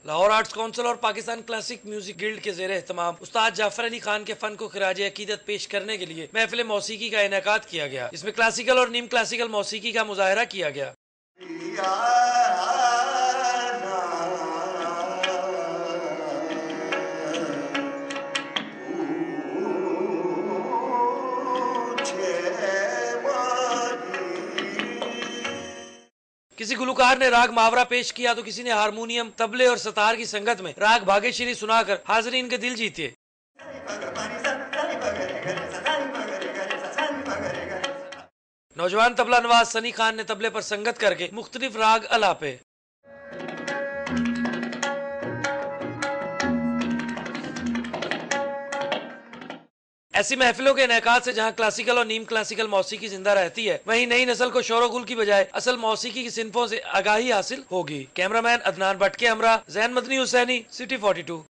Lahore arts council और Pakistan classic music guild के ज़ेरे एहतमाम उस्ताद जाफर अली खान के फन को खिराज अकीदत पेश करने के लिए महफिल मौसीकी का इनेकाद किया गया। इसमें क्लासिकल और नीम क्लासिकल मौसीकी का मुजाहरा किया गया। किसी गुलकार ने राग मावरा पेश किया तो किसी ने हारमोनियम, तबले और सतार की संगत में राग भाग्यश्री सुनाकर हाजरीन के दिल जीते। नौजवान तबला नवाज सनी खान ने तबले पर संगत करके मुख्तलिफ राग अलापे। ऐसी महफिलों के इनेकाद से जहां क्लासिकल और नीम क्लासिकल मौसीकी जिंदा रहती है, वहीं नई नस्ल को शोर गुल की बजाय असल मौसीकी की सिनफों से आगाही हासिल होगी। कैमरामैन अदनान भट्ट के हमरा जैन मदनी हुसैनी, सिटी 42।